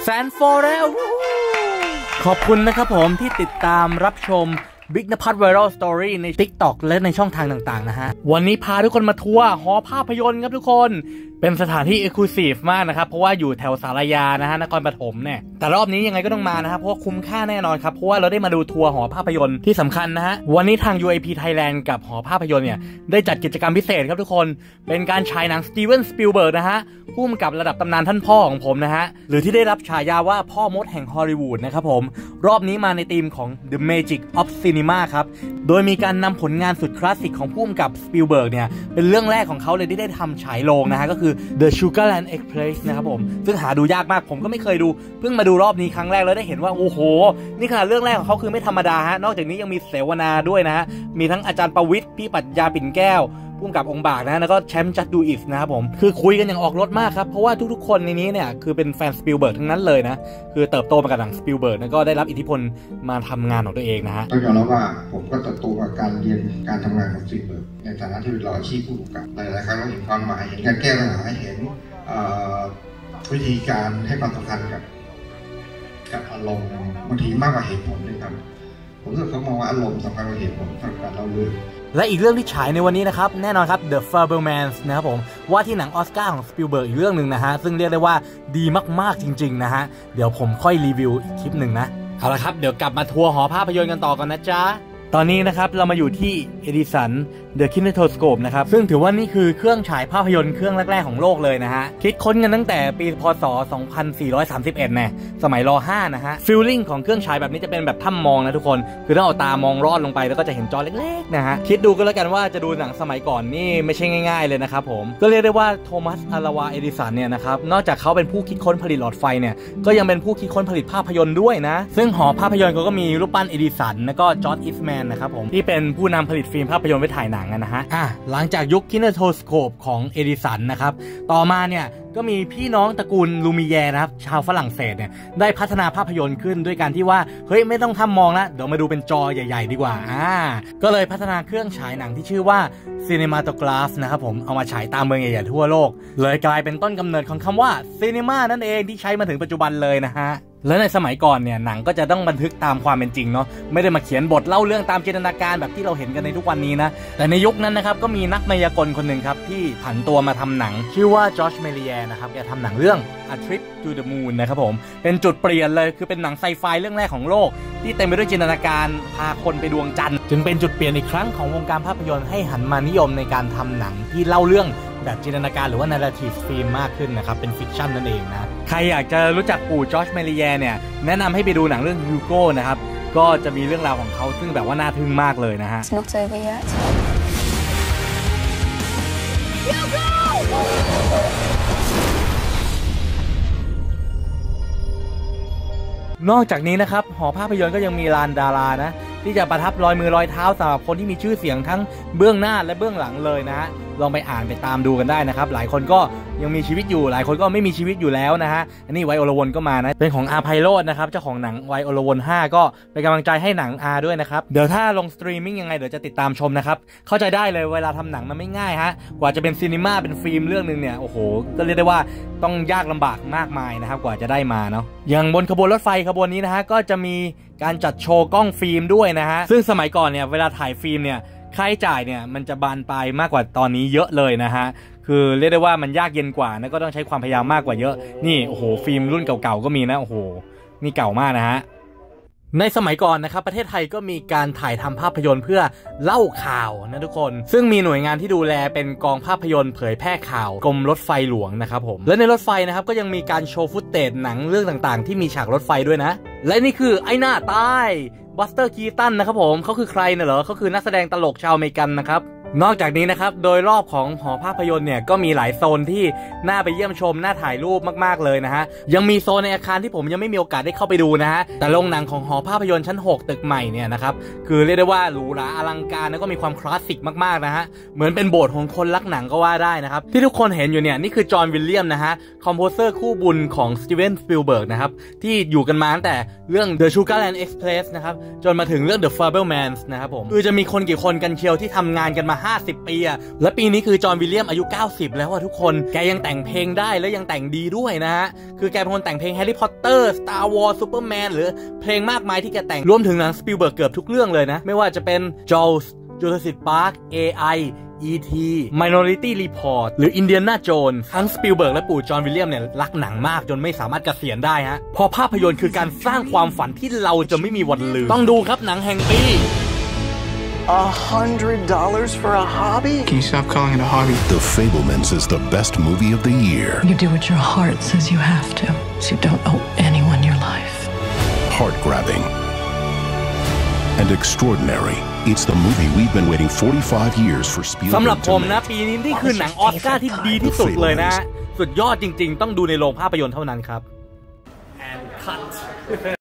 นโฟร์แล้วขอบคุณนะครับผมที่ติดตามรับชมบิ๊กนภัทร Viral Story ใน TikTok และในช่องทางต่างๆนะฮะวันนี้พาทุกคนมาทัวร์หอภาพยนตร์ครับทุกคนเป็นสถานที่ Exclusive มากนะครับเพราะว่าอยู่แถวสารยานะฮะนครปฐมเนี่ยแต่รอบนี้ยังไงก็ต้องมานะครับเพราะว่าคุ้มค่าแน่นอนครับเพราะว่าเราได้มาดูทัวร์หอภาพยนตร์ที่สำคัญนะฮะวันนี้ทาง UAP Thailand กับหอภาพยนตร์เนี่ยได้จัดกิจกรรมพิเศษครับทุกคนเป็นการฉายหนังสตีเวนสปิลเบิร์กนะฮะผู้กำกับระดับตำนานท่านพ่อของผมนะฮะหรือที่ได้รับฉายาว่าพ่อมดแห่งฮอลลีวูดนะครับผมรอบนี้มาในธีมของ The Magic of Cinema ครับโดยมีการนำผลงานสุดคลาสสิกของผู้กำกับสปิลเบิร์กเนี่ยเป็นเรื่องแรกของเขาเลยที่ได้ทำฉายโรงนะฮะก็คือ The Sugarland Express นะครับผมซึ่งหาดูยากมากผมก็ไม่เคยดูเพิ่งมาดูรอบนี้ครั้งแรกแล้วได้เห็นว่าโอ้โหนี่ขนาดเรื่องแรกของเขาคือไม่ธรรมดาฮะนอกจากนี้ยังมีเสวนาด้วยนะฮะมีทั้งอาจารย์ประวิตรพี่ปรัชญาปิ่นแก้วผู้กำกับองค์บากนะแล้วก็แชมป์จัดดูอิสนะครับผมคือคุยกันอย่างออกรถมากครับเพราะว่าทุกๆคนในนี้เนี่ยคือเป็นแฟนสปิลเบิร์กทั้งนั้นเลยนะคือเติบโตมากับหนังสปิลเบิร์กแล้วก็ได้รับอิทธิพลมาทำงานของตัวเองนะฮะต้องยอมรับว่าผมก็เติบโตกับการเรียนการทำงานของสปิลเบิร์กในฐานะที่เป็นรออาชีพผู้กำกับหลายๆครั้งเราเห็นความหมายเห็นการแก้ปัญหาเห็นวิธีการให้ความสำคัญกับอารมณ์บางทีมากกว่าเหตุผลด้วยครับผมรู้สึกเขามองว่าอารมณ์สำคัญกว่าเหตุผลสำหรับการเล่าเรื่องและอีกเรื่องที่ฉายในวันนี้นะครับแน่นอนครับ The Fabelmans นะครับผมว่าที่หนังออสการ์ของสปิลเบิร์กอีกเรื่องหนึ่งนะฮะซึ่งเรียกได้ว่าดีมากๆจริงๆนะฮะเดี๋ยวผมค่อยรีวิวอีกคลิปหนึ่งนะเอาละครับเดี๋ยวกลับมาทัวร์หอภาพยนตร์กันต่อกันนะจ๊ะตอนนี้นะครับเรามาอยู่ที่ Edison The Kinetoscope นะครับซึ่งถือว่านี่คือเครื่องฉายภาพยนตร์เครื่องแรกๆของโลกเลยนะฮะคิดค้นกันตั้งแต่ปีพศ 2431นะสมัยร.5 นะฮะฟีลลิ่งของเครื่องฉายแบบนี้จะเป็นแบบถ้ำมองนะทุกคนคือต้องเอาตามองรอดลงไปแล้วก็จะเห็นจอเล็กๆนะฮะคิดดูก็แล้วกันว่าจะดูหนังสมัยก่อนนี่ไม่ใช่ง่ายๆเลยนะครับผมก็เรียกได้ว่าโทมัสอลาวาเอดิสันเนี่ยนะครับนอกจากเขาเป็นผู้คิดค้นผลิตหลอดไฟเนี่ยก็ยังเป็นผู้คิดค้นผลิตภาพยนตร์ด้วยนะซึ่งหอภาพยนตร์ก็มีรูปปั้นเอดิสันแล้วก็จอร์จอีสต์แมนนะครับผมที่เป็นผู้นำผลิตฟิล์มภาพยนตร์ไว้ถ่ายหนังนะฮะหลังจากยุคคินเนโทสโคปของเอดิสันนะครับต่อมาเนี่ยก็มีพี่น้องตระกูลลูมิแยร์นะครับชาวฝรั่งเศสเนี่ยได้พัฒนาภาพยนตร์ขึ้นด้วยการที่ว่าเฮ้ยไม่ต้องทำมองแล้วเดี๋ยวมาดูเป็นจอใหญ่ๆดีกว่าก็เลยพัฒนาเครื่องฉายหนังที่ชื่อว่า Cinematograph นะครับผมเอามาฉายตามเมืองใหญ่ๆทั่วโลกเลยกลายเป็นต้นกำเนิดของคำว่า Cinema นั่นเองที่ใช้มาถึงปัจจุบันเลยนะฮะและในสมัยก่อนเนี่ยหนังก็จะต้องบันทึกตามความเป็นจริงเนาะไม่ได้มาเขียนบทเล่าเรื่องตามจินตนาการแบบที่เราเห็นกันในทุกวันนี้นะแต่ในยุคนั้นนะครับก็มีนักมายากลคนหนึ่งครับที่ผันตัวมาทำหนังชื่อว่าจอร์จเมลีแยร์นะครับแกทำหนังเรื่อง A Trip to the Moon นะครับผมเป็นจุดเปลี่ยนเลยคือเป็นหนังไซไฟเรื่องแรกของโลกที่เต็มไปด้วยจินตนาการพาคนไปดวงจันทร์จึงเป็นจุดเปลี่ยนอีกครั้งของวงการภาพยนตร์ให้หันมานิยมในการทำหนังที่เล่าเรื่องแบบจินตนาการหรือว่า narrative film มากขึ้นนะครับเป็นฟิกชันนั่นเองนะใครอยากจะรู้จักปู่จอร์จเมลีแยร์เนี่ยแนะนำให้ไปดูหนังเรื่องฮิวโก้นะครับก็จะมีเรื่องราวของเขาซึ่งแบบว่าน่าทึ่งมากเลยนะฮะ It's not over yet. นอกจากนี้นะครับหอภาพยนตร์ก็ยังมีลานดารานะที่จะประทับรอยมือรอยเท้าสำหรับคนที่มีชื่อเสียงทั้งเบื้องหน้าและเบื้องหลังเลยนะฮะลองไปอ่านไปตามดูกันได้นะครับหลายคนก็ยังมีชีวิตอยู่หลายคนก็ไม่มีชีวิตอยู่แล้วนะฮะอันนี้ไวโอลวนก็มานะเป็นของอาไพโรจน์นะครับเจ้าของหนังไวโอลวน5ก็เป็นกำลังใจให้หนังอาด้วยนะครับเดี๋ยวถ้าลงสตรีมมิ่งยังไงเดี๋ยวจะติดตามชมนะครับเข้าใจได้เลยเวลาทำหนังมันไม่ง่ายฮะกว่าจะเป็นซีนีมาเป็นฟิล์มเรื่องนึงเนี่ยโอ้โหก็เรียกได้ว่าต้องยากลำบากมากมายนะครับกว่าจะได้มาเนาะอย่างบนขบวนรถไฟขบวนนี้นะฮะก็จะมีการจัดโชว์กล้องฟิล์มด้วยนะฮะซึ่งสมัยก่อนเนี่ยเวลาถ่ายฟิล์มเนี่ยค่าใช้จ่ายเนี่ยมันจะบานปลายมากกว่าตอนนี้เยอะเลยนะฮะคือเรียกได้ว่ามันยากเย็นกว่านะก็ต้องใช้ความพยายามมากกว่าเยอะนี่โอ้โหฟิล์มรุ่นเก่าๆก็มีนะโอ้โหนี่เก่ามากนะฮะในสมัยก่อนนะครับประเทศไทยก็มีการถ่ายทำภาพยนตร์เพื่อเล่าข่าวนะทุกคนซึ่งมีหน่วยงานที่ดูแลเป็นกองภาพยนตร์เผยแพร่ข่าวกรมรถไฟหลวงนะครับผมและในรถไฟนะครับก็ยังมีการโชว์ฟุตเทจหนังเรื่องต่างๆที่มีฉากรถไฟด้วยนะและนี่คือไอ้หน้าตายบัสเตอร์คีตันนะครับผมเขาคือใครเนี่ยเหรอเขาคือนักแสดงตลกชาวอเมริกันนะครับนอกจากนี้นะครับโดยรอบของหอภาพยนตร์เนี่ยก็มีหลายโซนที่น่าไปเยี่ยมชมน่าถ่ายรูปมากๆเลยนะฮะยังมีโซนในอาคารที่ผมยังไม่มีโอกาสได้เข้าไปดูนะฮะแต่โรงหนังของหอภาพยนตร์ชั้น6ตึกใหม่เนี่ยนะครับคือเรียกได้ว่าหรูหราอลังการแล้วก็มีความคลาสสิกมากๆนะฮะเหมือนเป็นโบสถ์ของคนรักหนังก็ว่าได้นะครับที่ทุกคนเห็นอยู่เนี่ยนี่คือจอห์นวิลเลียมนะฮะคอมโพเซอร์คู่บุญของสตีเวนสปิลเบิร์กนะครับที่อยู่กันมาตั้งแต่เรื่อง The Sugarland Express นะครับจนมาถึงเรื่อง The Fabelmans นะครับผมคือจะมีคนกี่คนกันเชียวที่ทำงานกันมา 50 ปีอะและปีนี้คือจอห์นวิลเลียมอายุ90แล้วอะทุกคนแกยังแต่งเพลงได้และยังแต่งดีด้วยนะฮะคือแกเป็นคนแต่งเพลงแฮร์รี่พอตเตอร์สตาร์วอร์ซูเปอร์แมนหรือเพลงมากมายที่แกแต่งรวมถึงหนังสปิลเบิร์กเกือบทุกเรื่องเลยนะไม่ว่าจะเป็นจอลส์จูราสสิคพาร์ค AI E.T. Minority Report หรือ Indiana Jones ทั้งสปิลเบิร์กและปู่จอห์นวิลเลียมเนี่ยรักหนังมากจนไม่สามารถเกษียณได้ฮะเพราะภาพยนตร์คือการสร้างความฝันที่เราจะไม่มีวันลืมต้องดูครับหนังแห่งปี $100 for a hobby? Can you stop calling it a hobby? The Fabelmans is the best movie of the year. You do what your heart says you have to, so you don't owe anyone your life. Heart-grabbing and extraordinary. It's the movie we've been waiting 45 years for Spielberg สำหรับผม to นะ make. ปีนี้นี่คือหนังออสการ์ที่ดีที่สุดเลยนะสุดยอดจริงๆต้องดูในโรงภาพยนตร์เท่านั้นครับ And cut